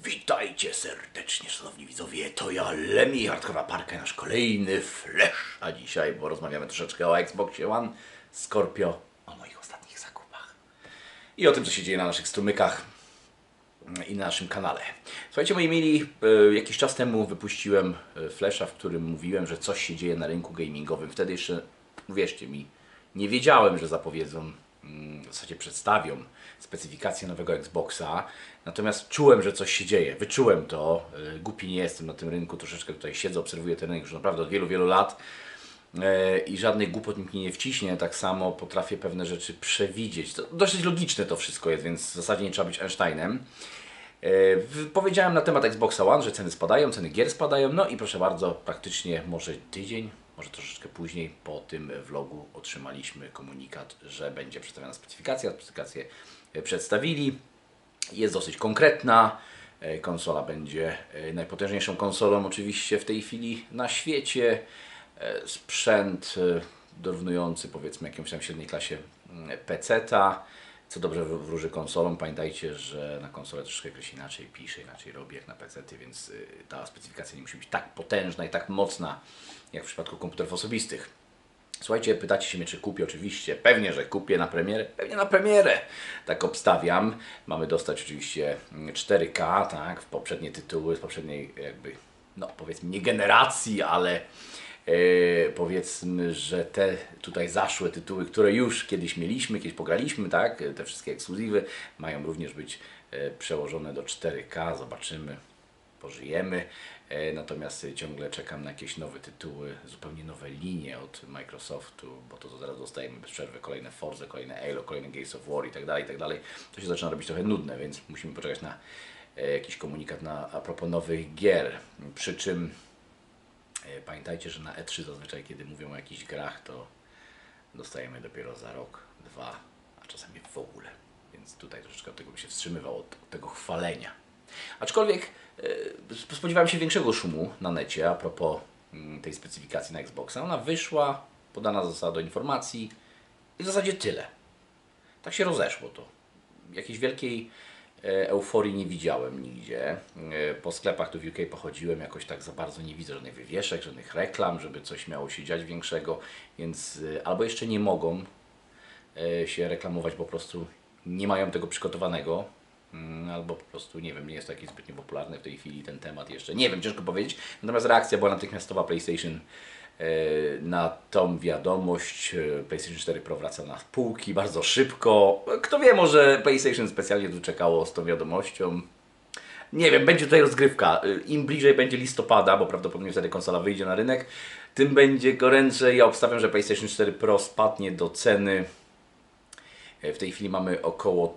Witajcie serdecznie, szanowni widzowie, to ja, Lemmy, Hardkorowa Parka, nasz kolejny Flash. A dzisiaj porozmawiamy troszeczkę o Xboxie One, Scorpio, o moich ostatnich zakupach i o tym, co się dzieje na naszych strumykach i na naszym kanale. Słuchajcie, moi mili, jakiś czas temu wypuściłem Flasha, w którym mówiłem, że coś się dzieje na rynku gamingowym. Wtedy jeszcze, uwierzcie mi, nie wiedziałem, że zapowiedzą, w zasadzie przedstawią specyfikację nowego Xboxa. Natomiast czułem, że coś się dzieje. Wyczułem to. Głupi nie jestem na tym rynku. Troszeczkę tutaj siedzę, obserwuję ten rynek już naprawdę od wielu, wielu lat. I żadnych głupot nikt mi nie wciśnie. Tak samo potrafię pewne rzeczy przewidzieć. To dosyć logiczne to wszystko jest, więc w zasadzie nie trzeba być Einsteinem. Powiedziałem na temat Xboxa One, że ceny spadają, ceny gier spadają. No i proszę bardzo, praktycznie może tydzień, może troszeczkę później po tym vlogu otrzymaliśmy komunikat, że będzie przedstawiona specyfikacja. Specyfikację przedstawili. Jest dosyć konkretna. Konsola będzie najpotężniejszą konsolą oczywiście w tej chwili na świecie. Sprzęt dorównujący powiedzmy jakimś tam średniej klasie PC-ta. Co dobrze wróży konsolom. Pamiętajcie, że na konsolę troszkę ktoś inaczej pisze, inaczej robi jak na PC-ty, więc ta specyfikacja nie musi być tak potężna i tak mocna jak w przypadku komputerów osobistych. Słuchajcie, pytacie się mnie, czy kupię. Oczywiście, pewnie, że kupię na premierę. Pewnie na premierę. Tak obstawiam. Mamy dostać oczywiście 4K, tak, w poprzednie tytuły, z poprzedniej jakby, no powiedzmy nie generacji, ale powiedzmy, że te tutaj zaszłe tytuły, które już kiedyś mieliśmy, kiedyś pograliśmy, tak, te wszystkie ekskluzywy mają również być przełożone do 4K. Zobaczymy, pożyjemy. Natomiast ciągle czekam na jakieś nowe tytuły, zupełnie nowe linie od Microsoftu, bo to zaraz dostajemy bez przerwy kolejne Forza, kolejne Halo, kolejne Gears of War i tak dalej, i tak dalej. To się zaczyna robić trochę nudne, więc musimy poczekać na jakiś komunikat a propos nowych gier. Przy czym pamiętajcie, że na E3 zazwyczaj, kiedy mówią o jakichś grach, to dostajemy dopiero za rok, dwa, a czasami w ogóle. Więc tutaj troszeczkę od tego bym się wstrzymywał, od tego chwalenia. Aczkolwiek spodziewałem się większego szumu na necie a propos tej specyfikacji na Xboxa. Ona wyszła, podana została do informacji i w zasadzie tyle. Tak się rozeszło to. Jakiejś wielkiej euforii nie widziałem nigdzie. Po sklepach tu w UK pochodziłem, jakoś tak za bardzo nie widzę żadnych wywieszek, żadnych reklam, żeby coś miało się dziać większego, więc albo jeszcze nie mogą się reklamować, po prostu nie mają tego przygotowanego. Albo po prostu, nie wiem, nie jest to jakiś zbytnio popularny w tej chwili ten temat jeszcze. Nie wiem, ciężko powiedzieć. Natomiast reakcja była natychmiastowa PlayStation na tą wiadomość. PlayStation 4 Pro wraca na półki bardzo szybko. Kto wie, może PlayStation specjalnie tu czekało z tą wiadomością. Nie wiem, będzie tutaj rozgrywka. Im bliżej będzie listopada, bo prawdopodobnie wtedy konsola wyjdzie na rynek, tym będzie goręcej. Ja obstawiam, że PlayStation 4 Pro spadnie do ceny. W tej chwili mamy około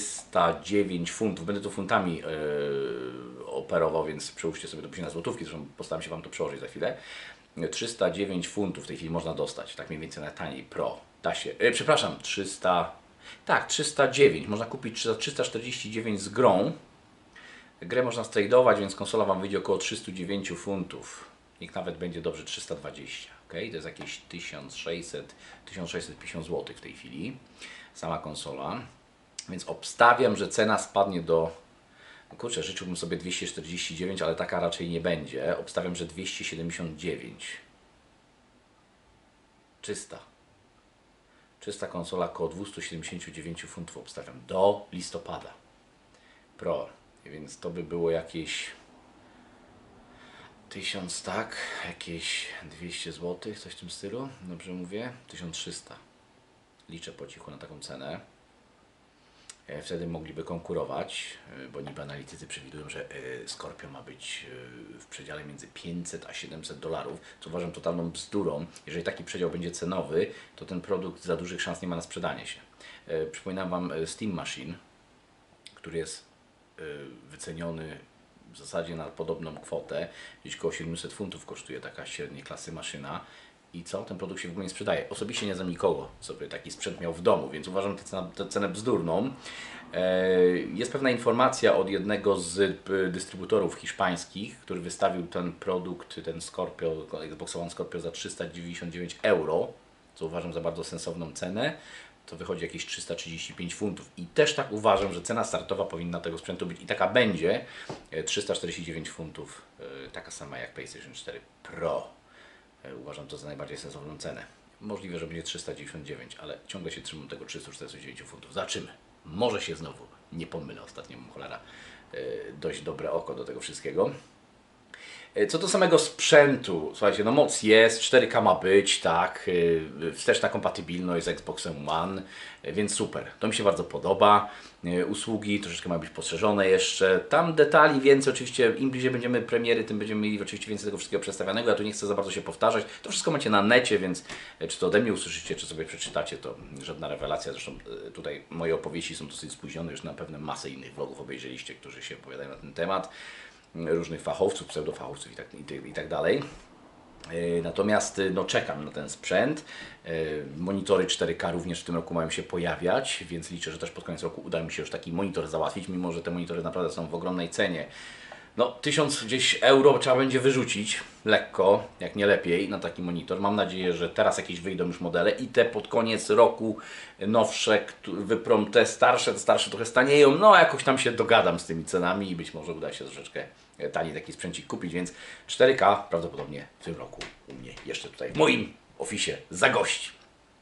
309 funtów. Będę tu funtami operował, więc przełóżcie sobie to później na złotówki. Zresztą postaram się Wam to przełożyć za chwilę. 309 funtów w tej chwili można dostać. Tak mniej więcej na taniej Pro. Da się. Przepraszam, 300... Tak, 309. Można kupić za 349 z grą. Grę można stradować, więc konsola Wam wyjdzie około 309 funtów. Niech nawet będzie dobrze 320. Okay? To jest jakieś 1650 zł w tej chwili. Sama konsola. Więc obstawiam, że cena spadnie do... Kurczę, życzyłbym sobie 249, ale taka raczej nie będzie. Obstawiam, że 279. Czysta konsola około 279 funtów obstawiam. Do listopada. Pro. Więc to by było jakieś 1000, tak? Jakieś 200 zł, coś w tym stylu. Dobrze mówię? 1300. Liczę po cichu na taką cenę. Wtedy mogliby konkurować, bo niby analitycy przewidują, że Scorpio ma być w przedziale między 500 a 700 dolarów, co uważam totalną bzdurą. Jeżeli taki przedział będzie cenowy, to ten produkt za dużych szans nie ma na sprzedanie się. Przypominam Wam Steam Machine, który jest wyceniony w zasadzie na podobną kwotę, gdzieś około 700 funtów kosztuje taka średniej klasy maszyna. I co? Ten produkt się w ogóle nie sprzedaje. Osobiście nie znam nikogo, sobie taki sprzęt miał w domu, więc uważam tę cenę bzdurną. Jest pewna informacja od jednego z dystrybutorów hiszpańskich, który wystawił ten produkt, ten Scorpio, Xbox One Scorpio za 399 euro, co uważam za bardzo sensowną cenę. To wychodzi jakieś 335 funtów. I też tak uważam, że cena startowa powinna tego sprzętu być i taka będzie, 349 funtów, taka sama jak PlayStation 4 Pro. Uważam to za najbardziej sensowną cenę. Możliwe, że będzie 399, ale ciągle się trzymam tego 349 funtów. Zobaczymy. Może się znowu nie pomylę. Ostatnio mam cholera dość dobre oko do tego wszystkiego. Co do samego sprzętu, słuchajcie, no moc jest, 4K ma być, tak, wsteczna kompatybilność z Xboxem One, więc super, to mi się bardzo podoba. Usługi troszeczkę mają być poszerzone jeszcze, tam detali więcej oczywiście, im bliżej będziemy premiery, tym będziemy mieli oczywiście więcej tego wszystkiego przedstawionego, ja tu nie chcę za bardzo się powtarzać, to wszystko macie na necie, więc czy to ode mnie usłyszycie, czy sobie przeczytacie, to żadna rewelacja, zresztą tutaj moje opowieści są dosyć spóźnione, już na pewno masę innych vlogów obejrzeliście, którzy się opowiadają na ten temat, różnych fachowców, pseudofachowców i tak dalej. Natomiast no, czekam na ten sprzęt. Monitory 4K również w tym roku mają się pojawiać, więc liczę, że też pod koniec roku uda mi się już taki monitor załatwić, mimo że te monitory naprawdę są w ogromnej cenie. No 1000 gdzieś euro trzeba będzie wyrzucić lekko, jak nie lepiej, na taki monitor. Mam nadzieję, że teraz jakieś wyjdą już modele i te pod koniec roku nowsze, wyprą te starsze trochę stanieją. No jakoś tam się dogadam z tymi cenami i być może uda się troszeczkę taniej taki sprzęcik kupić, więc 4K prawdopodobnie w tym roku u mnie jeszcze tutaj w moim oficie zagości.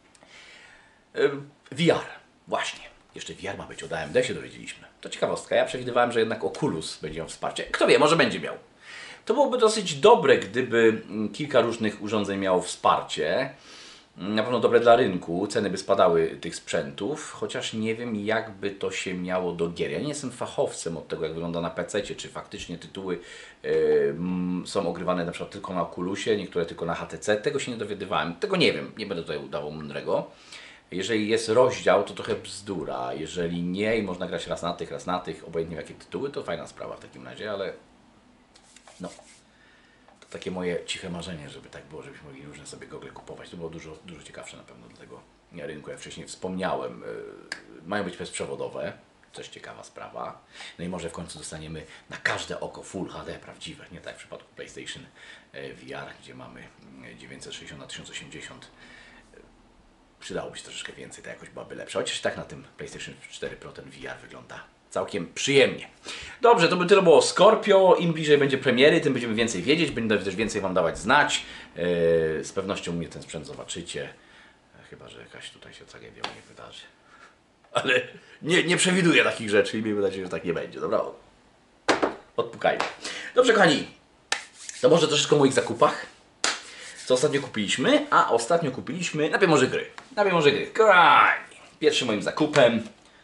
VR, właśnie. Jeszcze VR ma być, od AMD się dowiedzieliśmy. To ciekawostka, ja przewidywałem, że jednak Oculus będzie miał wsparcie. Kto wie, może będzie miał. To byłoby dosyć dobre, gdyby kilka różnych urządzeń miało wsparcie. Na pewno dobre dla rynku, ceny by spadały tych sprzętów, chociaż nie wiem, jakby to się miało do gier. Ja nie jestem fachowcem od tego, jak wygląda na PC-cie, czy faktycznie tytuły są ogrywane na przykład tylko na Oculusie, niektóre tylko na HTC. Tego się nie dowiadywałem, tego nie wiem, nie będę tutaj udawał mądrego. Jeżeli jest rozdział, to trochę bzdura. Jeżeli nie i można grać raz na tych, obojętnie w jakie tytuły, to fajna sprawa w takim razie, ale no, to takie moje ciche marzenie, żeby tak było, żebyśmy mogli różne sobie gogle kupować. To było dużo ciekawsze na pewno dla tego rynku. Jak wcześniej wspomniałem, mają być bezprzewodowe, też ciekawa sprawa. No i może w końcu dostaniemy na każde oko Full HD prawdziwe, nie tak jak w przypadku PlayStation VR, gdzie mamy 960 na 1080. Przydałoby się troszeczkę więcej, ta jakość byłaby lepsza. Chociaż tak na tym PlayStation 4 Pro ten VR wygląda całkiem przyjemnie. Dobrze, to by tyle było o Scorpio. Im bliżej będzie premiery, tym będziemy więcej wiedzieć. Będę też więcej Wam dawać znać. Z pewnością u mnie ten sprzęt zobaczycie. Chyba że jakaś tutaj się tragedia nie wydarzy. Ale nie przewiduję takich rzeczy i miejmy nadzieję, że tak nie będzie. Dobra, odpukajmy. Dobrze, kochani. To może troszeczkę o moich zakupach. Co ostatnio kupiliśmy? A ostatnio kupiliśmy najpierw może gry. Kochani. Pierwszym moim zakupem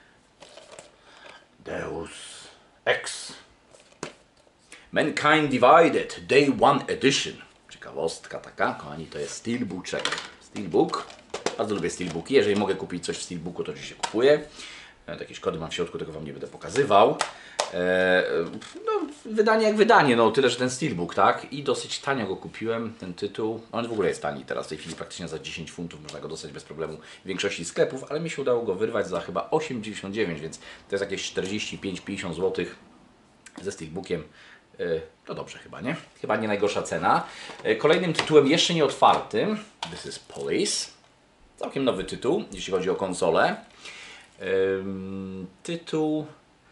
Deus Ex Mankind Divided Day One Edition. Ciekawostka taka, kochani, to jest steelbooczek. Steelbook. Bardzo lubię steelbooki. Jeżeli mogę kupić coś w steelbooku, to oczywiście kupuję. Takie szkody mam w środku, tego Wam nie będę pokazywał. No, wydanie jak wydanie, no tyle, że ten steelbook, tak? I dosyć tanio go kupiłem, ten tytuł. On w ogóle jest tani teraz, w tej chwili praktycznie za 10 funtów można go dostać bez problemu w większości sklepów, ale mi się udało go wyrwać za chyba 8,99, więc to jest jakieś 45-50 zł ze steelbookiem. To dobrze chyba, nie? Chyba nie najgorsza cena. Kolejnym tytułem jeszcze nie otwartym, This is Police. Całkiem nowy tytuł, jeśli chodzi o konsolę. Tytuł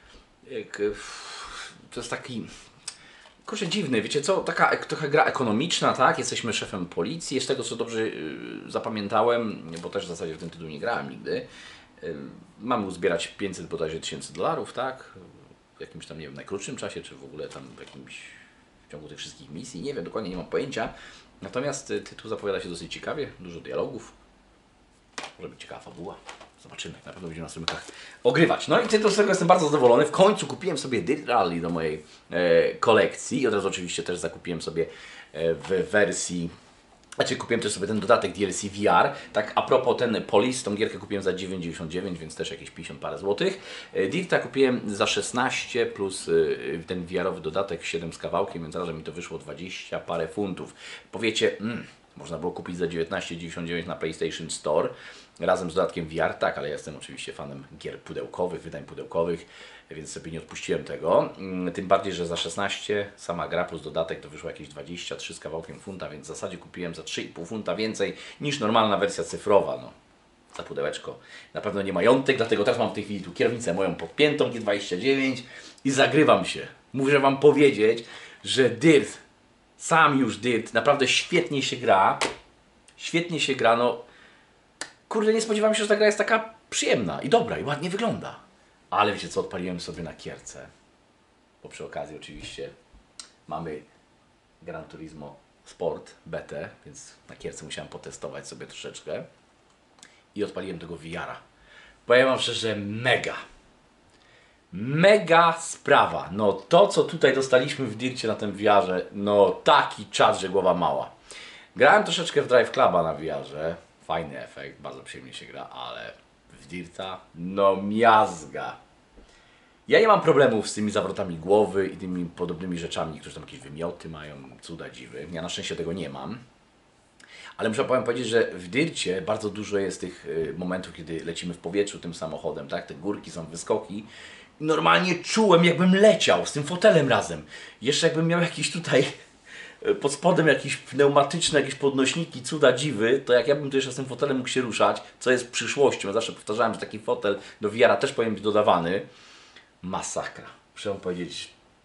to jest taki, kurczę, dziwny, wiecie co, taka trochę gra ekonomiczna, tak? Jesteśmy szefem policji, jest tego, co dobrze zapamiętałem, bo też w zasadzie w ten tytuł nie grałem nigdy. Mamy uzbierać 500 bodajże $1000, tak? W jakimś tam, nie wiem, najkrótszym czasie, czy w ogóle tam w ciągu tych wszystkich misji, nie wiem, dokładnie nie mam pojęcia. Natomiast tytuł zapowiada się dosyć ciekawie, dużo dialogów, może być ciekawa fabuła. Zobaczymy, na pewno będziemy na strumykach ogrywać. No i tytuł, z tego jestem bardzo zadowolony. W końcu kupiłem sobie Dirt Rally do mojej kolekcji i od razu oczywiście też zakupiłem sobie w wersji, znaczy kupiłem też sobie ten dodatek DLC VR. Tak a propos, ten Police, tą gierkę kupiłem za 9,99, więc też jakieś 50 parę złotych. Dirta kupiłem za 16 plus ten VR-owy dodatek 7 z kawałkiem, więc razem mi to wyszło 20 parę funtów. Powiecie, można było kupić za 19,99 na PlayStation Store razem z dodatkiem VR, tak, ale ja jestem oczywiście fanem gier pudełkowych, wydań pudełkowych, więc sobie nie odpuściłem tego. Tym bardziej, że za 16 sama gra plus dodatek to wyszło jakieś 23 z kawałkiem funta, więc w zasadzie kupiłem za 3,5 funta więcej niż normalna wersja cyfrowa. No, za pudełeczko na pewno nie majątek, dlatego teraz mam w tej chwili tu kierownicę moją podpiętą G29 i zagrywam się Muszę wam powiedzieć, że Dirt, sam już Dirt, naprawdę świetnie się gra. Świetnie się gra, no kurde, nie spodziewałem się, że ta gra jest taka przyjemna i dobra i ładnie wygląda. Ale wiecie co, odpaliłem sobie na gierce. Bo przy okazji oczywiście mamy Gran Turismo Sport betę, więc na gierce musiałem potestować sobie troszeczkę. I odpaliłem tego VR-a. Powiem wam szczerze, mega sprawa. No to, co tutaj dostaliśmy w Dircie na tym VR-ze, no taki czas, że głowa mała. Grałem troszeczkę w Drive Cluba na VR-ze. Fajny efekt, bardzo przyjemnie się gra, ale w Dirta, no miazga. Ja nie mam problemów z tymi zawrotami głowy i tymi podobnymi rzeczami, którzy tam jakieś wymioty mają, cuda, dziwy. Ja na szczęście tego nie mam. Ale muszę wam powiedzieć, że w Dircie bardzo dużo jest tych momentów, kiedy lecimy w powietrzu tym samochodem, tak? Te górki są wyskoki. Normalnie czułem, jakbym leciał z tym fotelem razem. Jeszcze jakbym miał jakiś tutaj pod spodem jakieś pneumatyczne, jakieś podnośniki, cuda, dziwy, to jak ja bym tu jeszcze z tym fotelem mógł się ruszać, co jest przyszłością. Ja zawsze powtarzałem, że taki fotel do VR-a też powinien być dodawany. Masakra. Muszę wam powiedzieć,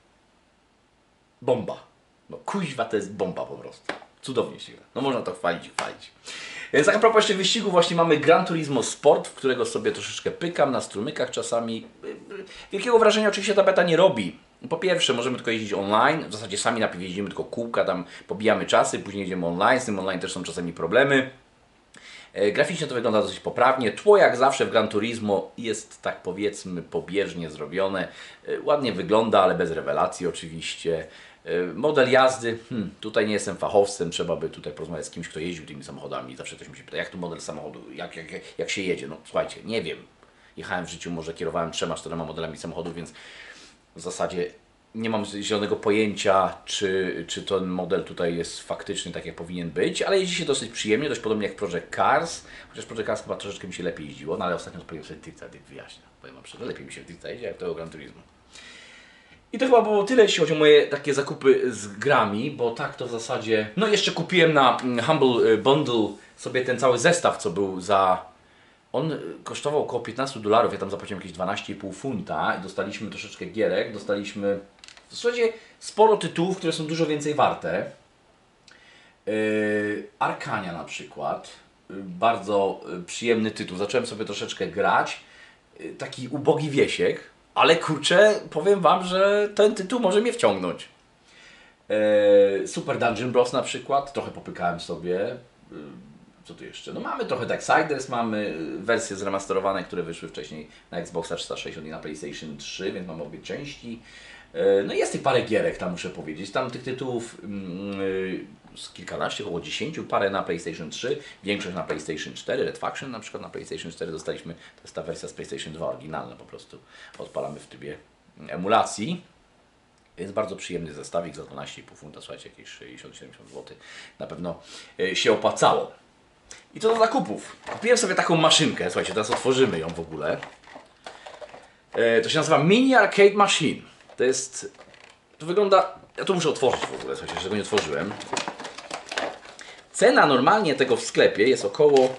bomba. No kuźwa, to jest bomba po prostu. Cudownie się gra. No można to chwalić i chwalić. Więc a propos jeszcze wyścigu, właśnie mamy Gran Turismo Sport, w którego sobie troszeczkę pykam na strumykach czasami. Wielkiego wrażenia oczywiście ta beta nie robi. Po pierwsze, możemy tylko jeździć online, w zasadzie sami najpierw jeździmy tylko kółka, tam pobijamy czasy, później jedziemy online, z tym online też są czasami problemy. Graficznie to wygląda dosyć poprawnie. Tło jak zawsze w Gran Turismo jest tak powiedzmy pobieżnie zrobione. Ładnie wygląda, ale bez rewelacji oczywiście. Model jazdy, tutaj nie jestem fachowcem, trzeba by tutaj porozmawiać z kimś, kto jeździł tymi samochodami. Zawsze ktoś mi się pyta, jak tu model samochodu, jak się jedzie. No słuchajcie, nie wiem. Jechałem w życiu, może kierowałem 3-4 modelami samochodów, więc w zasadzie nie mam zielonego pojęcia, czy ten model tutaj jest faktyczny tak, jak powinien być, ale jeździ się dosyć przyjemnie, dość podobnie jak Project Cars, chociaż Project Cars chyba troszeczkę mi się lepiej jeździło, no ale ostatnio odpaliłem sobie Dirta, Dirt wyjaśnia. Powiem wam szczerze, lepiej mi się w Dirta jeździ, jak tego Gran Turismo. I to chyba było tyle, jeśli chodzi o moje takie zakupy z grami, bo tak to w zasadzie... No jeszcze kupiłem na Humble Bundle sobie ten cały zestaw, co był za... On kosztował około $15, ja tam zapłaciłem jakieś 12,5 funta i dostaliśmy troszeczkę gierek, dostaliśmy w zasadzie sporo tytułów, które są dużo więcej warte. Arkania na przykład, bardzo przyjemny tytuł, zacząłem sobie troszeczkę grać, taki ubogi wiesiek, ale kurczę, powiem wam, że ten tytuł może mnie wciągnąć. Super Dungeon Bros na przykład, trochę popykałem sobie. Co tu jeszcze? No mamy trochę Darksiders, mamy wersje zremasterowane, które wyszły wcześniej na Xboxa 360 i na PlayStation 3, więc mamy obie części. No i jest tych parę gierek tam, muszę powiedzieć. Tam tych tytułów z kilkanaście, około 10, parę na PlayStation 3, większość na PlayStation 4, Red Faction na przykład na PlayStation 4 dostaliśmy, to jest ta wersja z PlayStation 2 oryginalna, po prostu odpalamy w trybie emulacji. Jest bardzo przyjemny zestawik za 12,5 funta, słuchajcie, jakieś 60-70 zł. Na pewno się opłacało. I co do zakupów. Kupiłem sobie taką maszynkę, słuchajcie, teraz otworzymy ją w ogóle. To się nazywa Mini Arcade Machine. To wygląda... Ja to muszę otworzyć w ogóle, słuchajcie, że go nie otworzyłem. Cena normalnie tego w sklepie jest około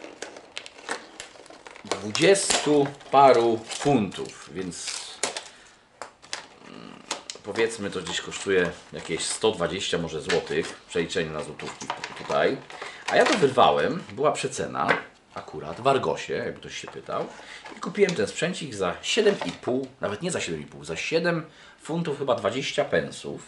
20 paru funtów, więc powiedzmy to gdzieś kosztuje jakieś 120 może złotych, przeliczenie na złotówki tutaj. A ja to wyrwałem, była przecena akurat w Argosie, jakby ktoś się pytał. I kupiłem ten sprzęcik za 7,5, nawet nie za 7,5, za 7 funtów chyba 20 pensów.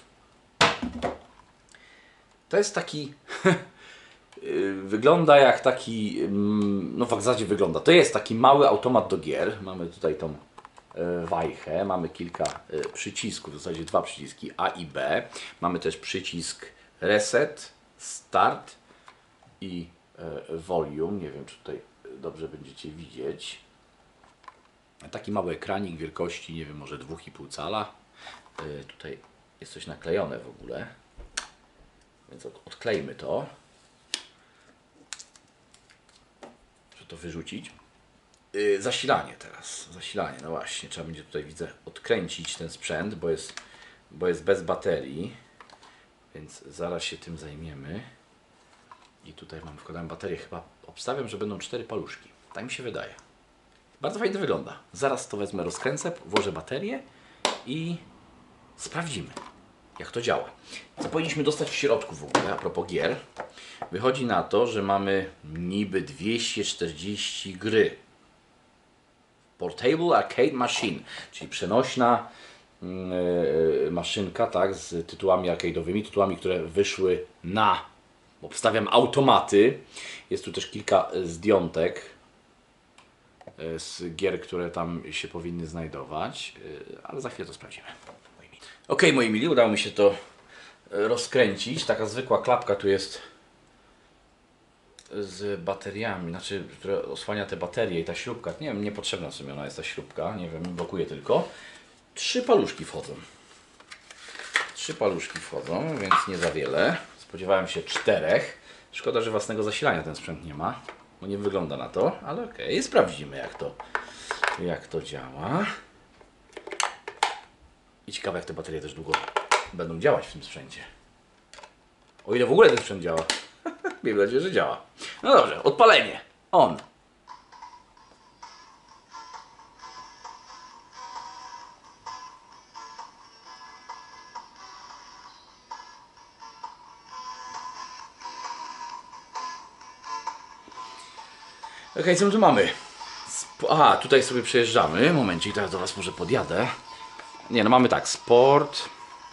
To jest taki... wygląda jak taki... No w zasadzie wygląda. To jest taki mały automat do gier. Mamy tutaj tą wajchę, mamy kilka przycisków, w zasadzie 2 przyciski A i B. Mamy też przycisk Reset, Start i Volume. Nie wiem, czy tutaj dobrze będziecie widzieć. Taki mały ekranik wielkości, nie wiem, może 2,5 cala. Tutaj jest coś naklejone w ogóle. Więc odklejmy to. Muszę to wyrzucić. Zasilanie teraz. Zasilanie, no właśnie. Trzeba będzie tutaj, widzę, odkręcić ten sprzęt, bo jest bez baterii. Więc zaraz się tym zajmiemy. I tutaj wkładałem baterię. Chyba obstawiam, że będą 4 paluszki. Tak mi się wydaje. Bardzo fajnie to wygląda. Zaraz to wezmę, rozkręcę, włożę baterię i sprawdzimy, jak to działa. Co powinniśmy dostać w środku w ogóle, a propos gier? Wychodzi na to, że mamy niby 240 gry. Portable Arcade Machine, czyli przenośna maszynka, tak, z tytułami arcade'owymi, tytułami, które wyszły na, obstawiam, automaty. Jest tu też kilka zdjątek z gier, które tam się powinny znajdować, ale za chwilę to sprawdzimy. Ok, moi mili, udało mi się to rozkręcić. Taka zwykła klapka tu jest z bateriami, znaczy, które osłania te baterie i ta śrubka. Nie wiem, niepotrzebna w sumie ona jest ta śrubka, nie wiem, blokuje tylko. 3 paluszki wchodzą. 3 paluszki wchodzą, więc nie za wiele. Spodziewałem się 4. Szkoda, że własnego zasilania ten sprzęt nie ma, bo nie wygląda na to, ale okej, sprawdzimy jak to działa. I ciekawe, jak te baterie też długo będą działać w tym sprzęcie. O ile w ogóle ten sprzęt działa. Miejmy nadzieję, że działa. No dobrze, odpalenie. On. Ok, co my tu mamy? Aha, tutaj sobie przejeżdżamy. Momencik, teraz do Was może podjadę. Nie, no mamy tak, sport.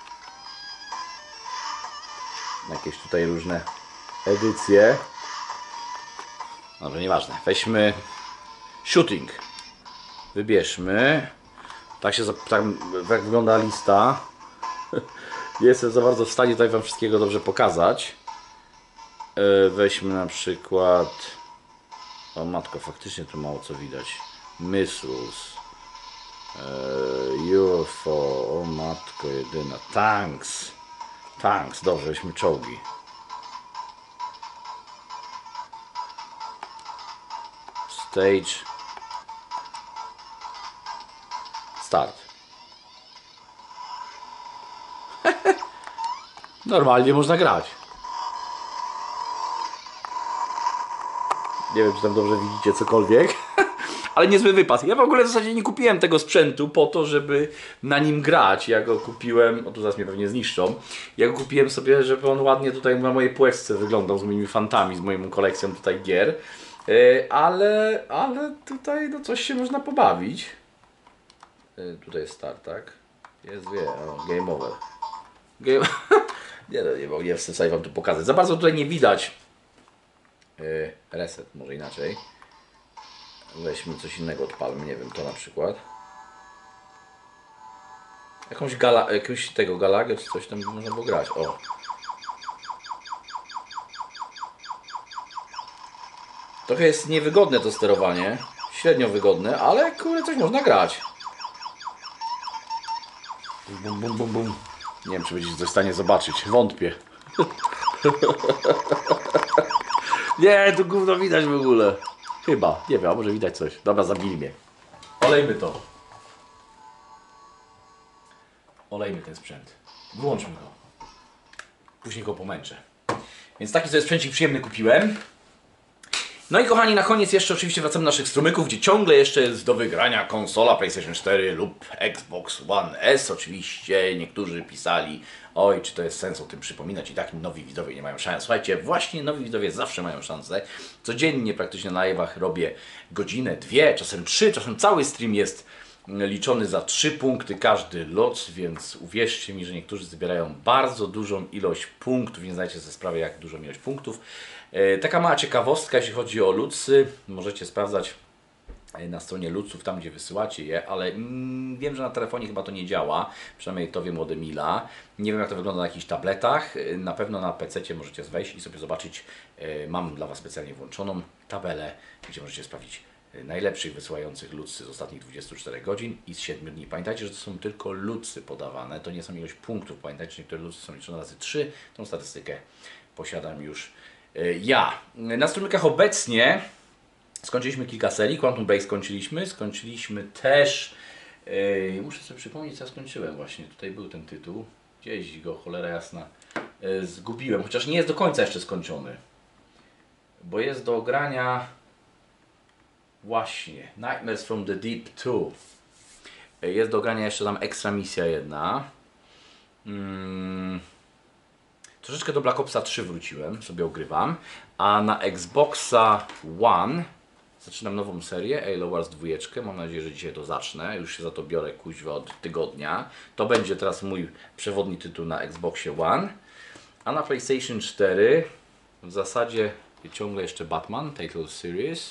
Jakieś tutaj różne edycje. Dobrze, nieważne. Weźmy shooting. Wybierzmy. Tak wygląda lista. Nie jestem za bardzo w stanie tutaj Wam wszystkiego dobrze pokazać. Weźmy na przykład... O matko, faktycznie tu mało co widać. Missiles. UFO. O matko jedyna. Tanks. Tanks, dobrze, weźmy czołgi. Stage. Start. Normalnie można grać. Nie wiem, czy tam dobrze widzicie cokolwiek. Ale niezły wypas. Ja w ogóle w zasadzie nie kupiłem tego sprzętu po to, żeby na nim grać. Ja go kupiłem, o tu zaraz mnie pewnie zniszczą. Ja go kupiłem sobie, żeby on ładnie tutaj na mojej półeczce wyglądał z moimi fantami, z moją kolekcją tutaj gier. Ale tutaj no coś się można pobawić. Tutaj jest start, tak? Jest, game over. Nie chcę sobie Wam tu pokazać. Za bardzo tutaj nie widać. Reset, może inaczej. Weźmy coś innego, odpalmy, nie wiem, to na przykład. Jakąś tego galagę, czy coś tam można było grać. O. Trochę jest niewygodne to sterowanie. Średnio wygodne, ale kurde, coś można grać. Bum, bum, bum, bum. Nie wiem, czy będziecie coś w stanie zobaczyć. Wątpię. Nie, tu gówno widać w ogóle. Chyba, nie wiem, a może widać coś. Dobra, zabili mnie. Olejmy to. Olejmy ten sprzęt. Wyłączmy go. Później go pomęczę. Więc taki sobie sprzęcik przyjemny kupiłem. No i kochani, na koniec jeszcze oczywiście wracamy do naszych strumyków, gdzie ciągle jeszcze jest do wygrania konsola PlayStation 4 lub Xbox One S. Oczywiście niektórzy pisali, oj, czy to jest sens o tym przypominać, i tak nowi widzowie nie mają szans. Słuchajcie, właśnie nowi widzowie zawsze mają szansę. Codziennie praktycznie na live'ach robię godzinę, 2, czasem 3, czasem cały stream jest liczony za 3 punkty każdy lot, więc uwierzcie mi, że niektórzy zbierają bardzo dużą ilość punktów, nie zdajecie sobie sprawy, jak dużą ilość punktów. Taka mała ciekawostka, jeśli chodzi o ludsy, możecie sprawdzać na stronie ludsów, tam gdzie wysyłacie je, ale wiem, że na telefonie chyba to nie działa, przynajmniej to wiem od Emila. Nie wiem, jak to wygląda na jakichś tabletach, na pewno na PC możecie wejść i sobie zobaczyć, mam dla Was specjalnie włączoną tabelę, gdzie możecie sprawdzić najlepszych wysyłających ludsy z ostatnich 24 godzin i z 7 dni. Pamiętajcie, że to są tylko ludsy podawane, to nie są ilość punktów. Pamiętajcie, że niektóre ludsy są liczone razy 3, tą statystykę posiadam już ja. Na strumykach obecnie skończyliśmy kilka serii. Quantum Break skończyliśmy też, muszę sobie przypomnieć, co ja skończyłem właśnie. Tutaj był ten tytuł, gdzieś go, cholera jasna, zgubiłem, chociaż nie jest do końca jeszcze skończony, bo jest do grania właśnie Nightmares from the Deep 2. Jest do grania jeszcze tam ekstra misja jedna. Troszeczkę do Black Opsa 3 wróciłem, sobie ogrywam, a na Xboxa One zaczynam nową serię, Halo Wars 2. Mam nadzieję, że dzisiaj to zacznę. Już się za to biorę kuźwa od tygodnia. To będzie teraz mój przewodni tytuł na Xboxie One. A na PlayStation 4 w zasadzie ciągle jeszcze Batman, Telltale Series.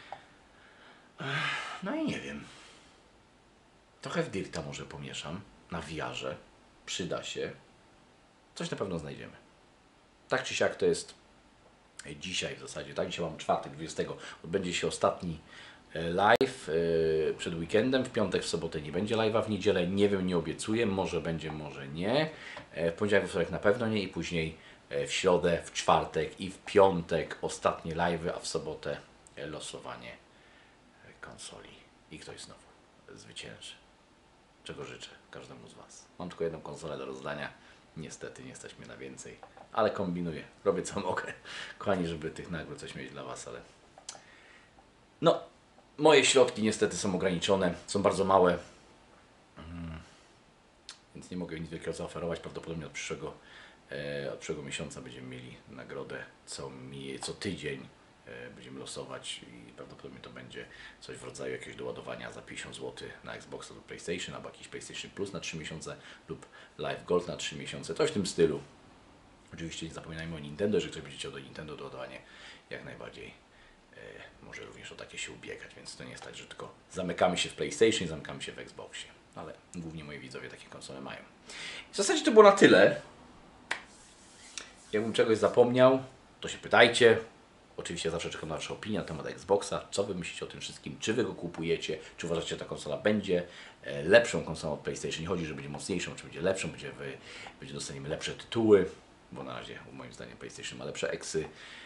No i nie wiem. Trochę w Dirta może pomieszam na VR-ze. Przyda się. Coś na pewno znajdziemy. Tak czy siak to jest dzisiaj w zasadzie, tak? Dzisiaj mam czwartek, 20. Odbędzie się ostatni live przed weekendem. W piątek, w sobotę nie będzie live'a, w niedzielę nie wiem, nie obiecuję. Może będzie, może nie. W poniedziałek, w wtorek na pewno nie i później w środę, w czwartek i w piątek ostatnie live'y, a w sobotę losowanie konsoli. I ktoś znowu zwycięży. Czego życzę każdemu z Was. Mam tylko jedną konsolę do rozdania. Niestety nie stać mnie na więcej, ale kombinuję. Robię co mogę. Kochani, żeby tych nagród coś mieć dla Was, ale no, moje środki niestety są ograniczone, są bardzo małe, więc nie mogę nic wielkiego zaoferować. Prawdopodobnie od przyszłego miesiąca będziemy mieli nagrodę co tydzień. Będziemy losować i prawdopodobnie to będzie coś w rodzaju jakiegoś doładowania za 50 zł na Xboxa lub PlayStation, albo jakiś PlayStation Plus na 3 miesiące lub Live Gold na 3 miesiące, coś w tym stylu. Oczywiście nie zapominajmy o Nintendo, jeżeli ktoś będzie chciał do Nintendo doładowanie, jak najbardziej może również o takie się ubiegać, więc to nie jest tak, że tylko zamykamy się w PlayStation i zamykamy się w Xboxie, ale głównie moi widzowie takie konsole mają. W zasadzie to było na tyle. Jakbym czegoś zapomniał, to się pytajcie. Oczywiście zawsze czekam na Waszą opinię na temat Xboxa. Co Wy myślicie o tym wszystkim? Czy Wy go kupujecie? Czy uważacie, że ta konsola będzie lepszą konsolą od PlayStation? Nie chodzi, że będzie mocniejszą, czy będzie lepszą, będzie dostaniemy lepsze tytuły, bo na razie moim zdaniem PlayStation ma lepsze eksy.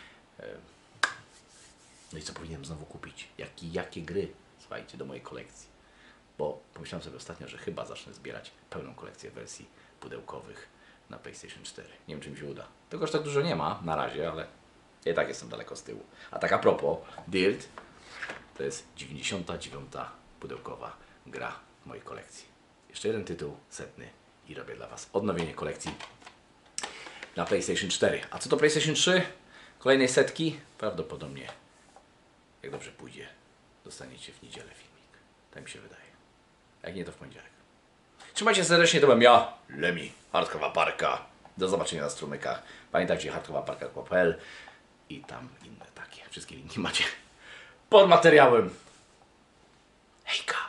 No i co powinienem znowu kupić? Jakie gry, słuchajcie, do mojej kolekcji? Bo pomyślałem sobie ostatnio, że chyba zacznę zbierać pełną kolekcję wersji pudełkowych na PlayStation 4. Nie wiem, czy mi się uda. Tego aż tak dużo nie ma na razie, ale ja i tak jestem daleko z tyłu. A tak a propos, Dirt to jest 99. pudełkowa gra w mojej kolekcji. Jeszcze jeden tytuł, 100. i robię dla Was odnowienie kolekcji na PlayStation 4. A co to PlayStation 3? Kolejnej setki? Prawdopodobnie, jak dobrze pójdzie, dostaniecie w niedzielę filmik. Tak mi się wydaje. Jak nie, to w poniedziałek. Trzymajcie się serdecznie, to byłem ja, Lemi, Hardkorowa Parka. Do zobaczenia na strumykach. Pamiętajcie, hardkorowaparka.pl i tam inne takie. Wszystkie linki macie pod materiałem. Hejka!